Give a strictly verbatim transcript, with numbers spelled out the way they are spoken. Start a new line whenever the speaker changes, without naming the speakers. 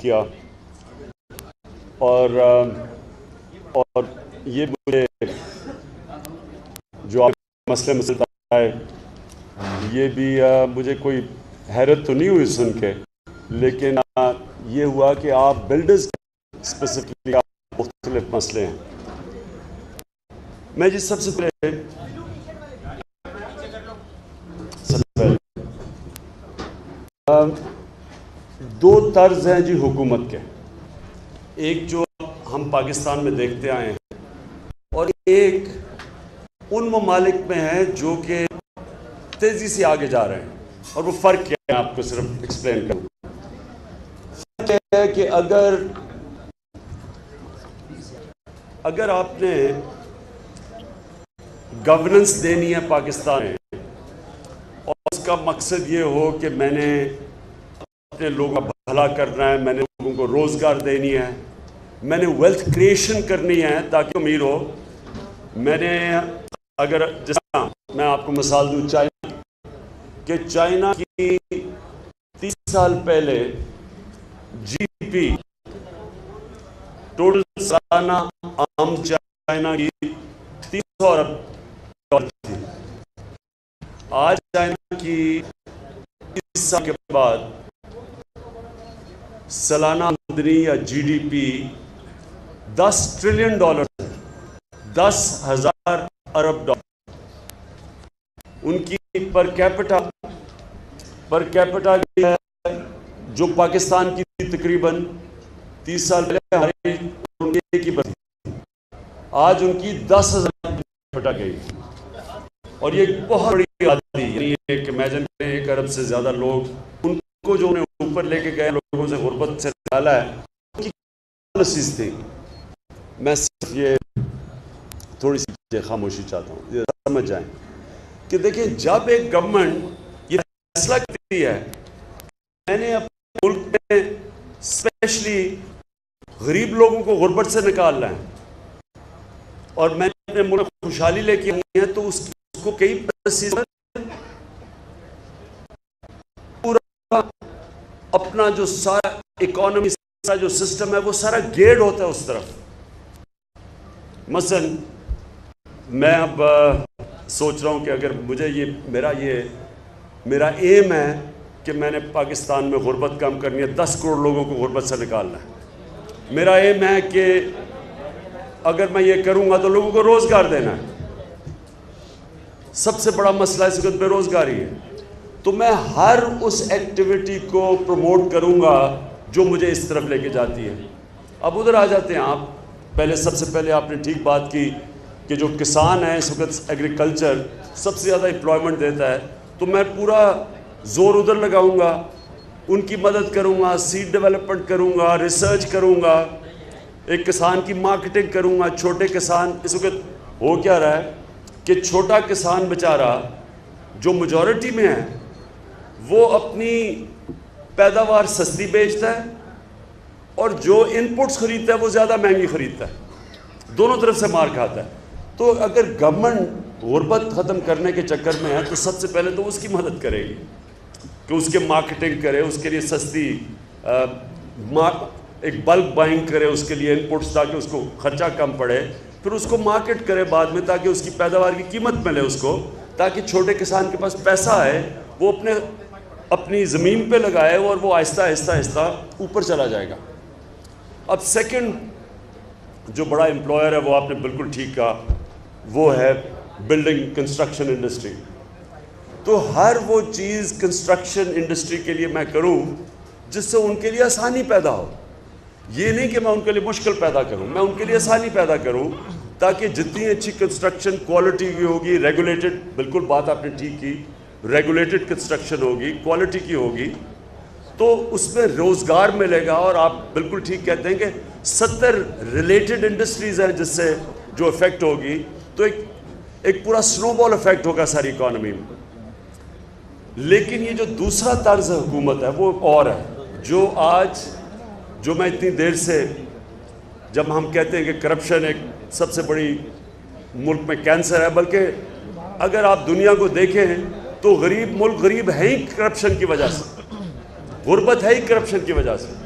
کیا، اور اور یہ مجھے جو آپ مسئلے مسئلہ ہے یہ بھی مجھے کوئی حیرت تو نہیں ہوئی سن کے، لیکن یہ ہوا کہ آپ بلڈرز اسپیسیفکلی مختلف مسئلے ہیں۔ میں جی سب سے پہلے دو طرز ہیں جی حکومت کے، ایک جو ہم پاکستان میں دیکھتے آئے ہیں اور ایک ان ممالک میں ہے جو کہ تیزی سے آگے جا رہے ہیں، اور وہ فرق کیا ہے آپ کو صرف ایکسپلین کروں۔ فرق یہ ہے کہ اگر اگر آپ نے گورننس دینی ہے پاکستان میں اور اس کا مقصد یہ ہو کہ میں نے اپنے لوگوں کا بھلا کرنا ہے، میں نے لوگوں کو روزگار دینی ہے، میں نے ویلتھ کریشن کرنی ہے تاکہ امیر ہو، میں نے اگر جیسا میں آپ کو مثال دوں چائنا کہ چائنا کی تیس سال پہلے جی ڈی پی ٹوٹل سالانہ عام چائنا کی تین سو ارب ڈالر تھی۔ آج چائنا کی تیس سال کے بعد سالانہ آمدنی یا جی ڈی پی دس ٹریلین ڈالر، دس ہزار ارب ڈالر۔ ان کی پر کیپٹا پر کیپٹا کی ہے جو پاکستان کی تقریباً تیس سال پہلے ہماری ان کی ایک ہی بڑی، آج ان کی دس ہزار کیپٹا گئی، اور یہ بہت بڑی آبادی، یعنی ایک امیجن کریں ایک ارب سے زیادہ لوگ، ان کو جو انہیں اوپر لے کے گئے لوگوں سے غربت سے نکالا ہے، ان کی پالیسیز تھیں۔ میں صرف یہ تھوڑی سی خاموشی چاہتا ہوں، یہ سمجھ جائیں کہ دیکھیں جب ایک گورنمنٹ یہ فیصلہ کرتی ہے میں نے اپنے ملک میں اسپیشلی غریب لوگوں کو غربت سے نکالنا ہے اور میں نے اپنے ملک میں خوشحالی لے کے آئی ہے، تو اس کو کئی پالیسیز پورا اپنا جو سارا اکانومی کا جو سسٹم ہے وہ سارا گیئرڈ ہوتا ہے اس طرف۔ مثلا میں اب سوچ رہا ہوں کہ اگر مجھے یہ میرا یہ میرا ایم ہے کہ میں نے پاکستان میں غربت کم کرنی ہے، دس کروڑ لوگوں کو غربت سے نکالنا ہے، میرا ایم ہے کہ اگر میں یہ کروں گا تو لوگوں کو روزگار دینا ہے، سب سے بڑا مسئلہ اس وقت بے روزگاری ہے، تو میں ہر اس ایکٹیویٹی کو پروموٹ کروں گا جو مجھے اس طرف لے کے جاتی ہے۔ اب ادھر آ جاتے ہیں آپ، پہلے سب سے پہلے آپ نے ٹھیک بات کی کہ جو کسان ہیں اس وقت ایگریکلچر سب سے زیادہ امپلائمنٹ دیتا ہے، تو میں پورا زور ادھر لگاؤں گا، ان کی مدد کروں گا، سیڈ ڈیولپمنٹ کروں گا، ریسرچ کروں گا، ایک کسان کی مارکیٹنگ کروں گا۔ چھوٹے کسان اس وقت ہو کیا رہا ہے کہ چھوٹا کسان بیچارہ جو میجورٹی میں ہے وہ اپنی پیداوار سستی بیچتا ہے اور جو ان پٹس خریدتا ہے وہ زیادہ مہنگی خریدتا ہے، دونوں طرف سے مار کھاتا ہے۔ تو اگر گورنمنٹ غربت ختم کرنے کے چکر میں ہے تو سب سے پہلے تو اس کی مدد کرے گی کہ اس کے مارکیٹنگ کرے، اس کے لیے سستی ایک بلک بائنگ کرے اس کے لیے ان پٹس تاکہ اس کو خرچہ کم پڑے، پھر اس کو مارکیٹ کرے بعد میں تاکہ اس کی پیداوار کی قیمت ملے اس کو، تاکہ چھوٹے کسان کے پاس پیسہ ہے وہ اپنے اپنی زمین پہ لگائے اور وہ آہستہ آہستہ آہستہ اوپر چلا جائے گا۔ اب سیکنڈ جو بڑا امپلائر ہے وہ آپ نے بالکل ٹھیک کہا، وہ ہے بلڈنگ کنسٹرکشن انڈسٹری۔ تو ہر وہ چیز کنسٹرکشن انڈسٹری کے لیے میں کروں جس سے ان کے لیے آسانی پیدا ہو، یہ نہیں کہ میں ان کے لیے مشکل پیدا کروں، میں ان کے لیے آسانی پیدا کروں تاکہ جتنی اچھی کنسٹرکشن کوالٹی کی ہوگی، ریگولیٹڈ، بالکل بات آپ نے ٹھیک کی، ریگولیٹڈ کنسٹرکشن ہوگی، کوالٹی کی ہوگی، تو اس میں روزگار ملے گا۔ اور آپ بالکل ٹھیک کہتے ہیں کہ ستر ریلیٹڈ انڈسٹریز ہیں جس سے جو افیکٹ ہوگی، تو ایک ایک پورا سنو بال افیکٹ ہوگا ساری اکانومی میں۔ لیکن یہ جو دوسرا طرز حکومت ہے وہ اور ہے، جو آج جو میں اتنی دیر سے جب ہم کہتے ہیں کہ کرپشن ایک سب سے بڑی ملک میں کینسر ہے، بلکہ اگر آپ دنیا کو دیکھیں تو غریب ملک غریب ہے ہی کرپشن کی وجہ سے، غربت ہے ہی کرپشن کی وجہ سے۔